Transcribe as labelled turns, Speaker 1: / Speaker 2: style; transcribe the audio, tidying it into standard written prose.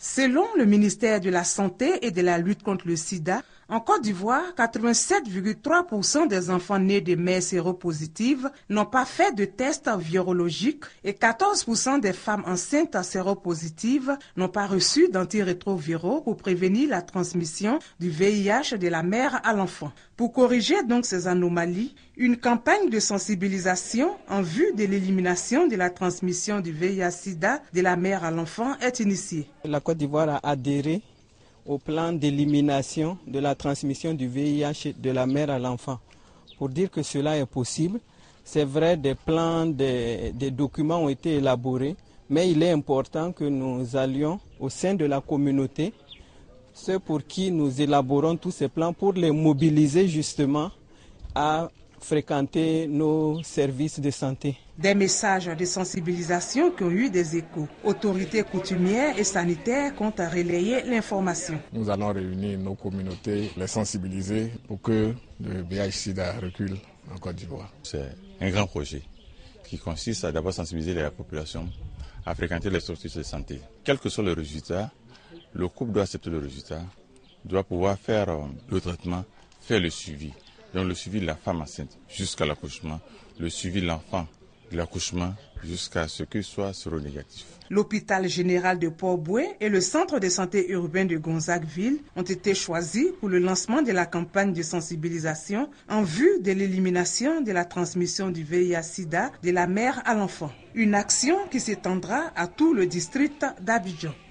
Speaker 1: Selon le ministère de la Santé et de la lutte contre le sida, en Côte d'Ivoire, 87,3% des enfants nés de mères séropositives n'ont pas fait de test virologique et 14% des femmes enceintes séropositives n'ont pas reçu d'antirétroviraux pour prévenir la transmission du VIH de la mère à l'enfant. Pour corriger donc ces anomalies, une campagne de sensibilisation en vue de l'élimination de la transmission du VIH-Sida de la mère à l'enfant est initiée.
Speaker 2: La Côte d'Ivoire a adhéré au plan d'élimination de la transmission du VIH de la mère à l'enfant. Pour dire que cela est possible, c'est vrai, des plans, des documents ont été élaborés, mais il est important que nous allions au sein de la communauté, ceux pour qui nous élaborons tous ces plans, pour les mobiliser justement à fréquenter nos services de santé.
Speaker 1: Des messages de sensibilisation qui ont eu des échos. Autorités coutumières et sanitaires comptent relayer l'information.
Speaker 3: Nous allons réunir nos communautés, les sensibiliser pour que le VIH-Sida recule en Côte d'Ivoire.
Speaker 4: C'est un grand projet qui consiste à d'abord sensibiliser la population à fréquenter les structures de santé. Quel que soit le résultat, le couple doit accepter le résultat, doit pouvoir faire le traitement, faire le suivi. Donc le suivi de la femme enceinte jusqu'à l'accouchement, le suivi de l'enfant de l'accouchement jusqu'à ce qu'il soit séronégatif.
Speaker 1: L'hôpital général de Port-Bouët et le centre de santé urbain de Gonzagueville ont été choisis pour le lancement de la campagne de sensibilisation en vue de l'élimination de la transmission du VIH-Sida de la mère à l'enfant. Une action qui s'étendra à tout le district d'Abidjan.